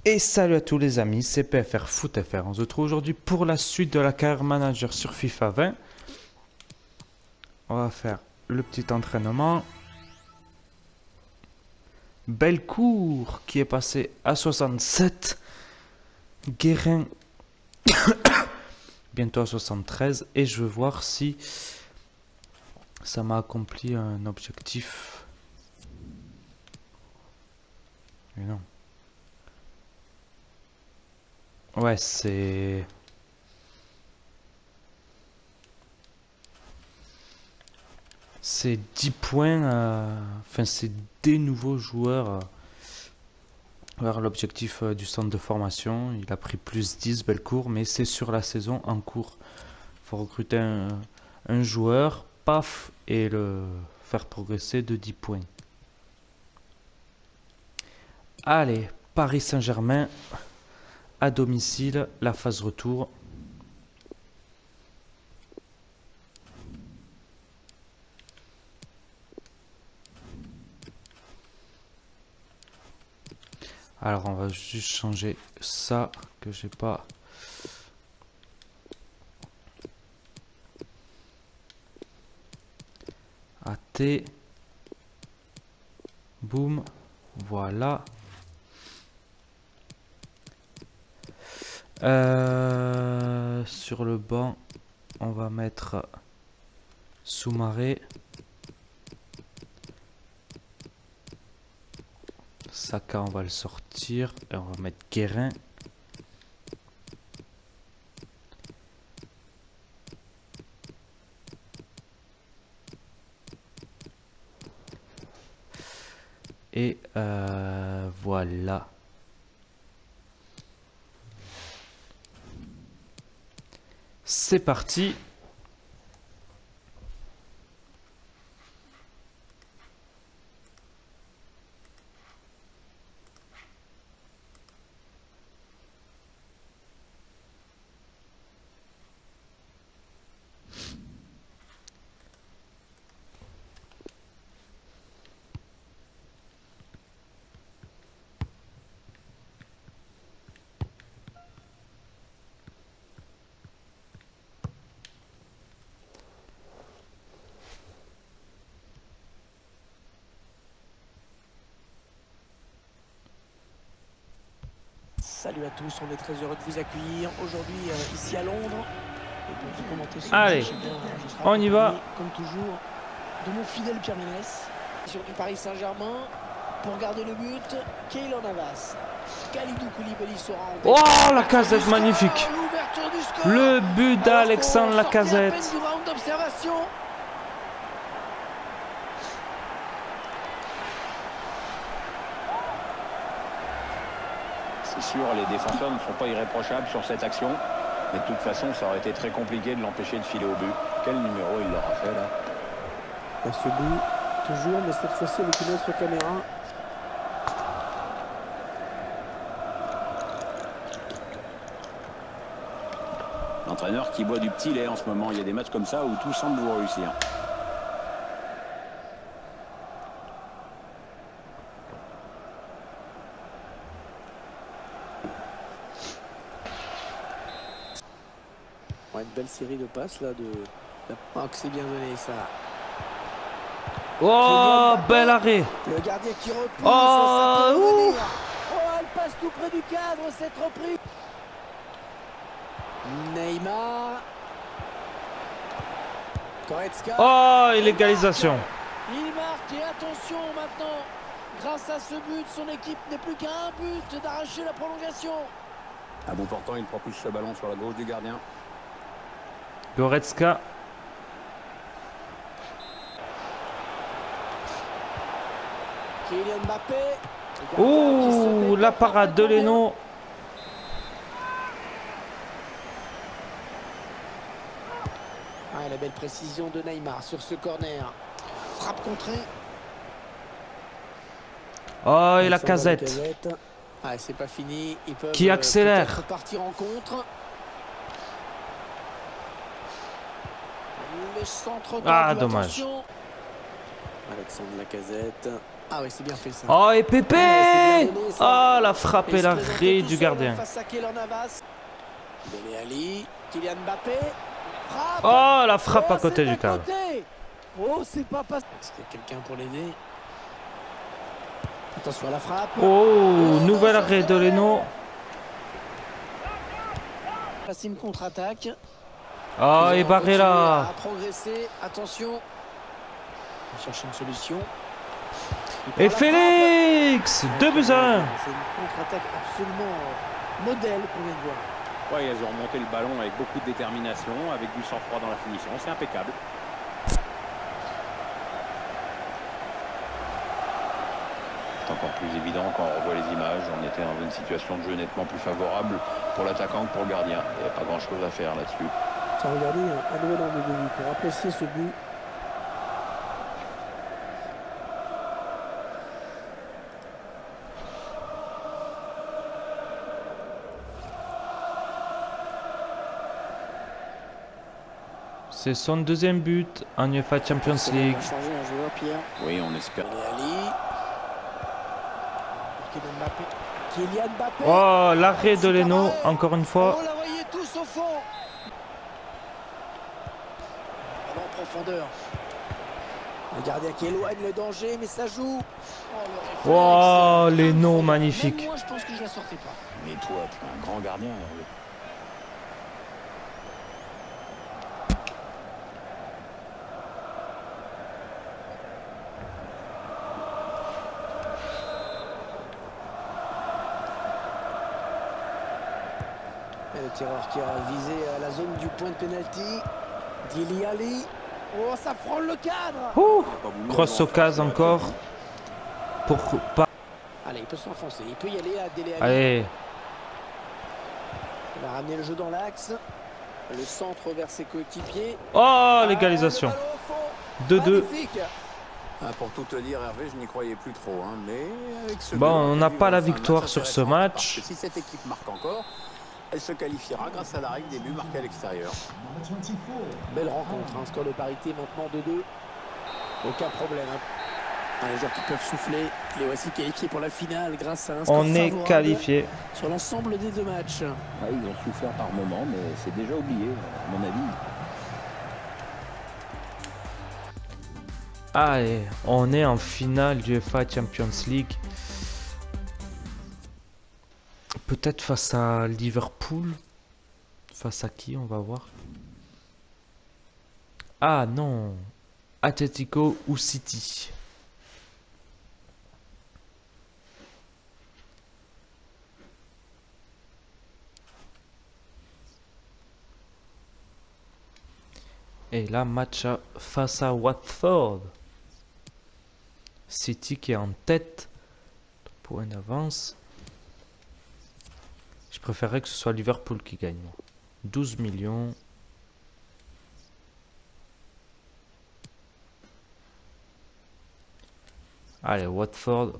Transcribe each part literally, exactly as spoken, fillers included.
Et salut à tous les amis, c'est P F R Foot F R. On se retrouve aujourd'hui pour la suite de la carrière manager sur FIFA vingt. On va faire le petit entraînement. Bellecour qui est passé à soixante-sept. Guérin bientôt à soixante-treize. Et je veux voir si ça m'a accompli un objectif. Mais non. Ouais, c'est... C'est dix points, euh... enfin c'est des nouveaux joueurs euh... vers l'objectif euh, du centre de formation. Il a pris plus dix Bellecour, mais c'est sur la saison en cours. Il faut recruter un, un joueur, paf, et le faire progresser de dix points. Allez, Paris Saint-Germain à domicile, la phase retour. Alors on va juste changer ça que j'ai pas. A T. Boum. Voilà. Euh, sur le banc, on va mettre Soumaré. Saka, on va le sortir. Et on va mettre Guérin. Et euh, voilà. C'est parti. Salut à tous, on est très heureux de vous accueillir aujourd'hui euh, ici à Londres. Et pour vous commenter ce Allez, match, bien, je serai on y va. comme toujours, de mon fidèle Pierre Ménès. Sur du Paris Saint-Germain, pour garder le but, Keylor Navas. Kalidou Koulibaly sera en tête. Oh, la Casette, magnifique. Le but d'Alexandre Lacazette. C'est sûr, les défenseurs ne sont pas irréprochables sur cette action. Mais de toute façon, ça aurait été très compliqué de l'empêcher de filer au but. Quel numéro il l'aura fait là? À ce but, toujours, mais cette fois-ci avec une autre caméra. L'entraîneur qui boit du petit lait en ce moment. Il y a des matchs comme ça où tout semble vous réussir. Ouais, une belle série de passes là de. Oh, que c'est bien donné ça. Oh, bel arrêt. Le gardien qui repousse. Oh, ça peut ouh. revenir. Oh, elle passe tout près du cadre cette reprise. Neymar. Goretzka. Oh, et l'égalisation. Il marque et attention maintenant. Grâce à ce but, son équipe n'est plus qu'à un but d'arracher la prolongation. À bout portant, il propulse ce ballon sur la gauche du gardien. Goretzka. Kylian Mbappé. Ouh, la parade de Leno. Ah, la belle précision de Neymar sur ce corner. Frappe contrée. Oh, et la Casette. Ah, c'est pas fini. Ils peuvent Qui accélère. euh, partir en contre. Le centre. Ah, dommage. Alexandre Lacazette. Ah oui, c'est bien fait ça. Oh, et Pépé! Ouais, c'est bien donné, ça. Ah, la frappe Il et se l'arrêt présentait tout du seul gardien. Face à Keylor Navas. Dele Alli, Kylian Mbappé. Frappe. Oh, la frappe Oh, à côté c'est du cadre. côté. Oh, c'est pas passé. Est-ce qu'il y a quelqu'un pour l'aider? Attention à la frappe. Oh, nouvel arrêt de Leno. Passer une contre-attaque. Ah, Ils et ont continué Barrera. à progresser. Attention. On cherche une solution. Et Félix, deux buts à un. C'est une contre-attaque absolument euh, modèle qu'on vient de voir. Ouais, ils ont remonté le ballon avec beaucoup de détermination, avec du sang-froid dans la finition. C'est impeccable. C'est encore plus évident quand on revoit les images. On était dans une situation de jeu nettement plus favorable pour l'attaquant que pour le gardien. Il n'y avait pas grand-chose à faire là-dessus. Tiens, regardez, un nouvel angle de vue pour apprécier ce but. C'est son deuxième but en UEFA Champions League. On va changer un joueur, Pierre. Oui, on espère. Dele Alli. Kylian Mbappé. Kylian Mbappé. Oh, l'arrêt de Super Leno, arrêt. encore une fois. On la voyait tous au fond. En profondeur. Le gardien qui éloigne le danger, mais ça joue. Oh, le Oh, réflexe. Leno, Incroyable. magnifique. Même moi, je pense que je la sortais pas. Mais toi, tu es un grand gardien, Hervé. Et le tireur qui a visé à la zone du point de pénalty. Dele Alli. Oh, ça frôle le cadre. Ouh, Pas voulu grosse avoir occasion fait encore. Pour pas. Allez, il peut s'enfoncer. Il peut y aller à Dele Alli. Allez. Il va ramener le jeu dans l'axe. Le centre vers ses coéquipiers. Oh, l'égalisation. Ah, le ballon au fond. deux deux. Magnifique. Ah, pour tout te dire, Hervé, je n'y croyais plus trop. Hein, mais avec ce Bon, but, on a n'a vu pas la enfin un victoire match sur ce intéressant, match. parce que si cette équipe marque encore, elle se qualifiera grâce à la règle des buts marqués à l'extérieur. Belle rencontre. Un score de parité maintenant deux deux. Aucun problème. Hein. Ah, les joueurs qui peuvent souffler. Les voici qualifiés pour la finale grâce à un score On est favorable qualifié. sur l'ensemble des deux matchs. Ouais, ils ont souffert par moments, mais c'est déjà oublié, à mon avis. Allez, on est en finale du UEFA Champions League. Peut-être face à Liverpool. Face à qui, on va voir. Ah non. Atletico ou City. Et là, match à- face à Watford. City qui est en tête. Point d'avance. Je préférerais que ce soit Liverpool qui gagne. moi. douze millions. Allez, Watford.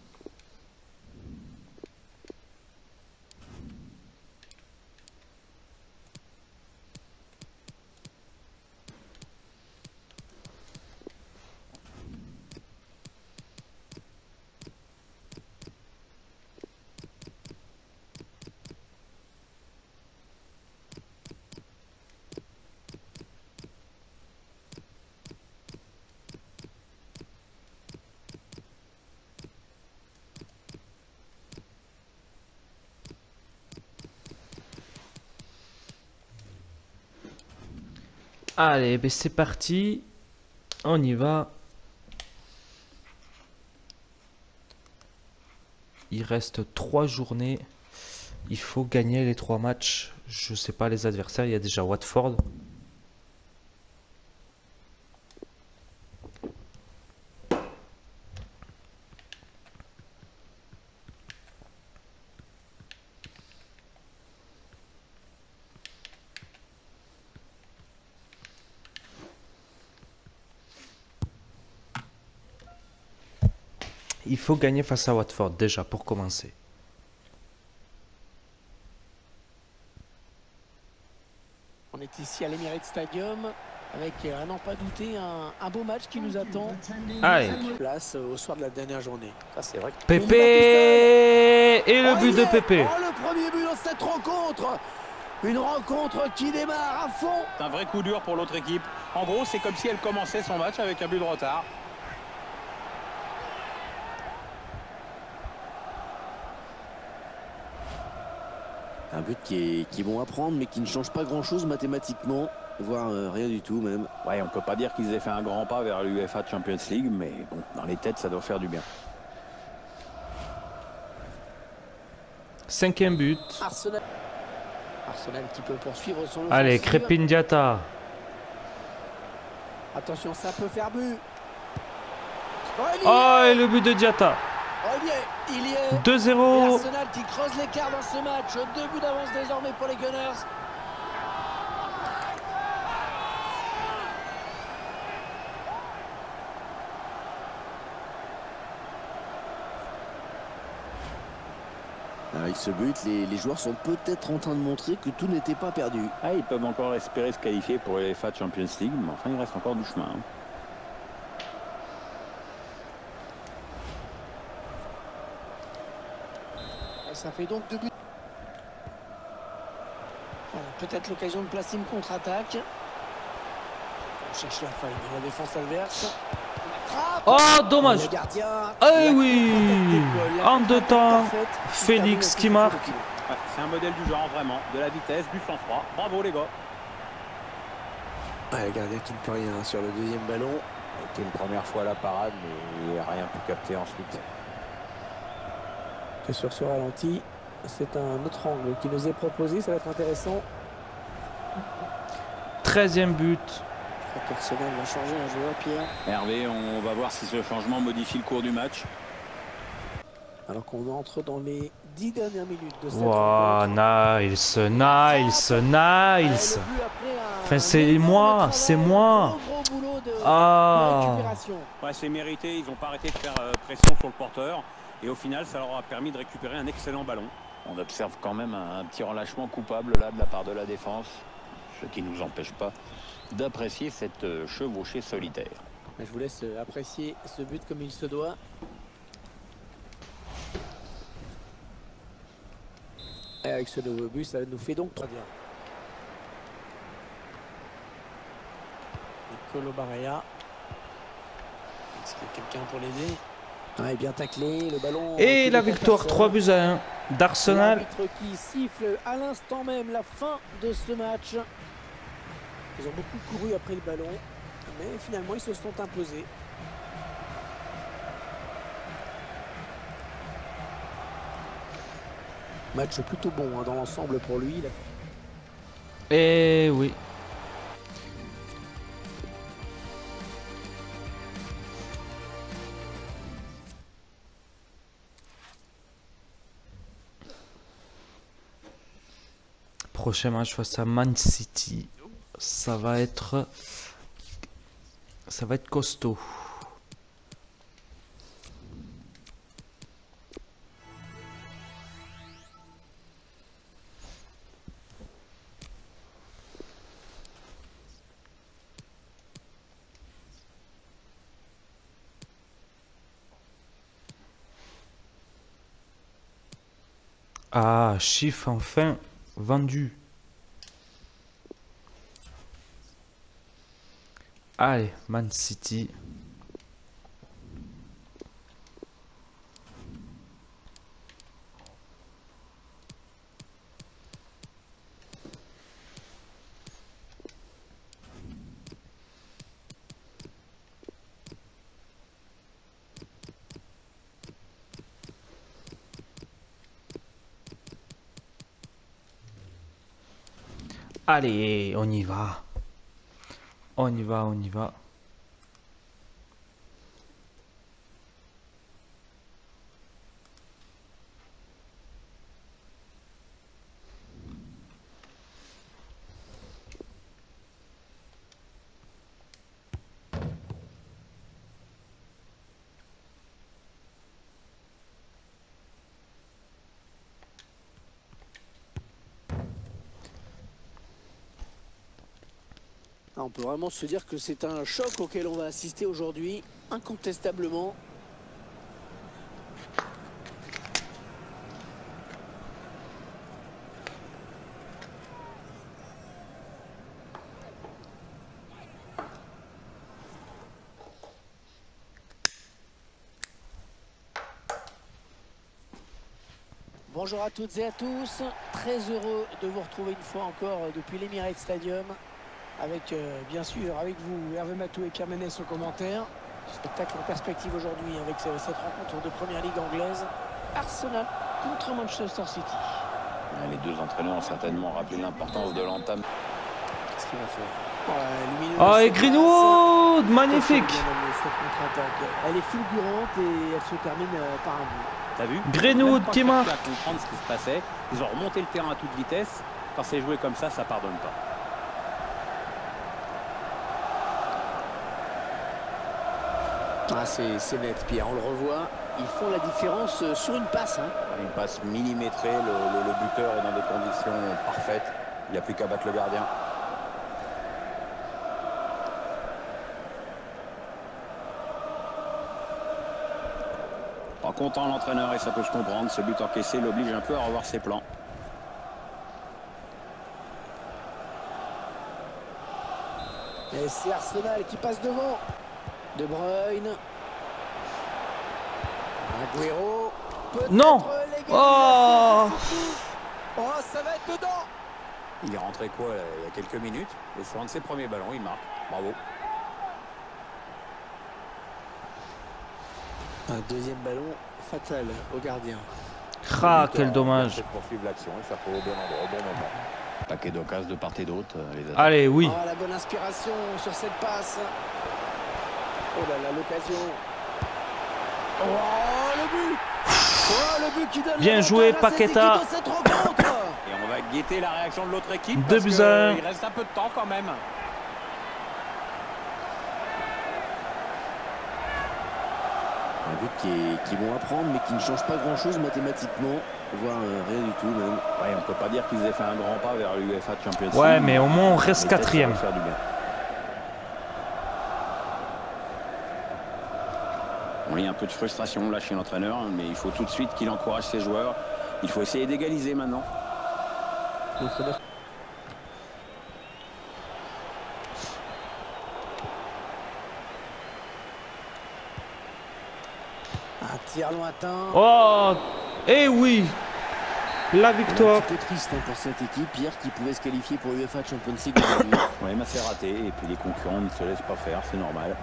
Allez, ben c'est parti. On y va. Il reste trois journées. Il faut gagner les trois matchs. Je sais pas les adversaires. Il y a déjà Watford. Il faut gagner face à Watford déjà pour commencer. On est ici à l'Emirates Stadium. Avec, à n'en pas douter, un, un beau match qui nous attend. Allez. Place au soir de la dernière journée. Ça, c'est vrai. Pépé et le Oh, but il de est Pépé. Oh, le premier but dans cette rencontre. Une rencontre qui démarre à fond. C'est un vrai coup dur pour l'autre équipe. En gros, c'est comme si elle commençait son match avec un but de retard. Un but qui est, qui est bon à prendre, mais qui ne change pas grand-chose mathématiquement, voire euh, rien du tout même. Ouais, on peut pas dire qu'ils aient fait un grand pas vers l'UEFA Champions League, mais bon, dans les têtes, ça doit faire du bien. Cinquième but. Arsenal. Arsenal qui peut poursuivre son Allez, offensive. Crépin Diatta. Attention, ça peut faire but. Oh, il y Oh, est. et le but de Diatta. Oh, il y est. Il y est. deux Et zéro. Arsenal qui creuse l'écart dans ce match. Deux buts d'avance désormais pour les Gunners. Avec ce but, les, les joueurs sont peut-être en train de montrer que tout n'était pas perdu. Ah, ils peuvent encore espérer se qualifier pour l'UEFA Champions League, mais enfin, il reste encore du chemin. hein. Et ça fait donc deux buts. Voilà, peut-être l'occasion de placer une contre-attaque. On cherche la faille dans la défense adverse. Frappe. Oh, dommage. Le gardien. Eh La oui. contre-attaque, la En deux contre-attaque temps, parfaite. Félix qui Terminé au marque. plus Ouais, c'est un modèle du genre, vraiment. De la vitesse, du sang-froid. Bravo, les gars. Ouais, le gardien qui ne peut rien sur le deuxième ballon. C'était une première fois la parade, mais il n'a rien pu capter ensuite. Que sur ce ralenti, c'est un autre angle qui nous est proposé. Ça va être intéressant. Treizième but. Je crois qu'Arsenal va changer un joueur, Pierre. Hervé, on va voir si ce changement modifie le cours du match. Alors qu'on entre dans les dix dernières minutes de cette Wow, rencontre. nice, nice, nice. Enfin, c'est moi, c'est moi. Ah. Ouais, c'est mérité. Ils n'ont pas arrêté de faire euh, pression sur le porteur. Et au final, ça leur a permis de récupérer un excellent ballon. On observe quand même un, un petit relâchement coupable là de la part de la défense. Ce qui ne nous empêche pas d'apprécier cette euh, chevauchée solitaire. Je vous laisse apprécier ce but comme il se doit. Et avec ce nouveau but, ça nous fait donc trois bien. Nicolo Barella. Est-ce qu'il y a quelqu'un pour l'aider? Ouais, bien taclé, le ballon. Et la victoire trois buts à un d'Arsenal. L'arbitre qui siffle à l'instant même la fin de ce match. Ils ont beaucoup couru après le ballon, mais finalement ils se sont imposés. Match plutôt bon hein, dans l'ensemble pour lui. Il a... Et oui. Prochain match face à Man City. Ça va être... Ça va être costaud. Ah, chiffre enfin vendu. Allez, Man City. Allez, on y va. On y va, on y va. On peut vraiment se dire que c'est un choc auquel on va assister aujourd'hui, incontestablement. Bonjour à toutes et à tous, très heureux de vous retrouver une fois encore depuis l'Emirates Stadium avec euh, bien sûr avec vous Hervé Matou et Pierre Ménès au commentaire. Spectacle en perspective aujourd'hui avec cette rencontre de première ligue anglaise, Arsenal contre Manchester City. Les deux entraîneurs ont certainement rappelé l'importance de l'entame. Qu'est-ce qu'il va faire? Oh, et Greenwood, magnifique. Cette contre-attaque, elle est fulgurante et elle se termine par un but. T'as vu? Greenwood qui marque. À comprendre ce qui se passait. Ils ont remonté le terrain à toute vitesse. Quand c'est joué comme ça, ça pardonne pas. Ah, c'est net, Pierre, on le revoit. Ils font la différence sur une passe. Hein. Une passe millimétrée, le, le, le buteur est dans des conditions parfaites. Il n'y a plus qu'à battre le gardien. Pas content l'entraîneur et ça peut se comprendre. Ce but encaissé l'oblige un peu à revoir ses plans. Et c'est Arsenal qui passe devant. De Bruyne. Agüero. Non. Oh. Oh, ça va être dedans. Il est rentré quoi là, il y a quelques minutes. Et sur un de ses premiers ballons, il marque. Bravo. Un deuxième ballon fatal au gardien. Ah, quel dommage. C'est poursuivre l'action et ça peut au bon endroit, au bon moment. Paquet d'occasions de part et d'autre. Allez, oui. Oh, la bonne inspiration sur cette passe. Oh là là, l'occasion. Oh, le but. Oh, le but qui donne bien joué, Paqueta. Et on va guetter la réaction de l'autre équipe. deux buts à un. Il reste un peu de temps quand même. Un but qui est, qui est bon à prendre, mais qui ne change pas grand-chose mathématiquement, voire euh, rien du tout même. Ouais, on peut pas dire qu'ils aient fait un grand pas vers l'UEFA Champions League. Ouais, mais au moins on reste quatrième. Faire du bien. Bon, il y a un peu de frustration là chez l'entraîneur, mais il faut tout de suite qu'il encourage ses joueurs. Il faut essayer d'égaliser maintenant. Un tir lointain. Oh, et oui. La victoire. Un petit peu triste hein, pour cette équipe, Pierre, qui pouvait se qualifier pour l'UEFA Champions League aujourd'hui. Ouais, mais c'est raté. Et puis les concurrents ne se laissent pas faire, c'est normal.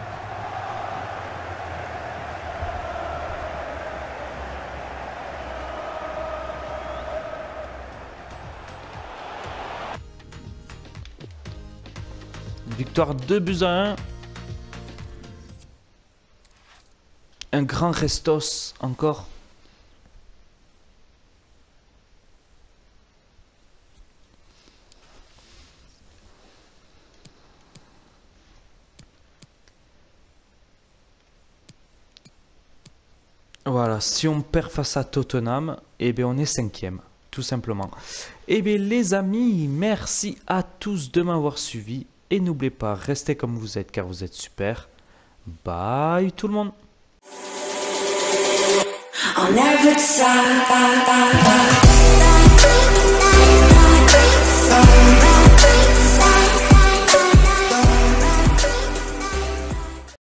Victoire deux buts à un. Un grand restos encore. Voilà, si on perd face à Tottenham, eh bien on est cinquième, tout simplement. Eh bien les amis, merci à tous de m'avoir suivi. Et n'oubliez pas, restez comme vous êtes car vous êtes super. Bye tout le monde. On every side.